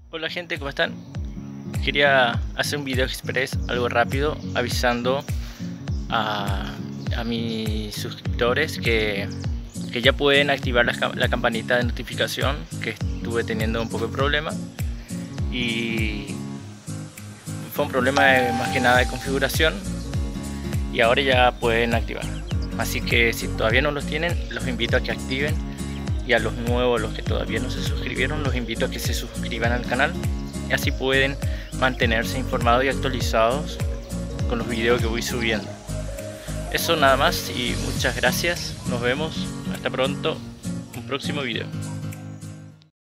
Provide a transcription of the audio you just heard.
Hola gente, ¿cómo están? Quería hacer un video express, algo rápido, avisando a, a mis suscriptores que ya pueden activar la campanita de notificación, que estuve teniendo un poco de problema y fue un problema más que nada de configuración y ahora ya pueden activar. Así que si todavía no los tienen, los invito a que activen, y a los nuevos, los que todavía no se suscribieron, los invito a que se suscriban al canal y así pueden mantenerse informados y actualizados con los videos que voy subiendo. Eso nada más y muchas gracias, nos vemos, hasta pronto, un próximo video.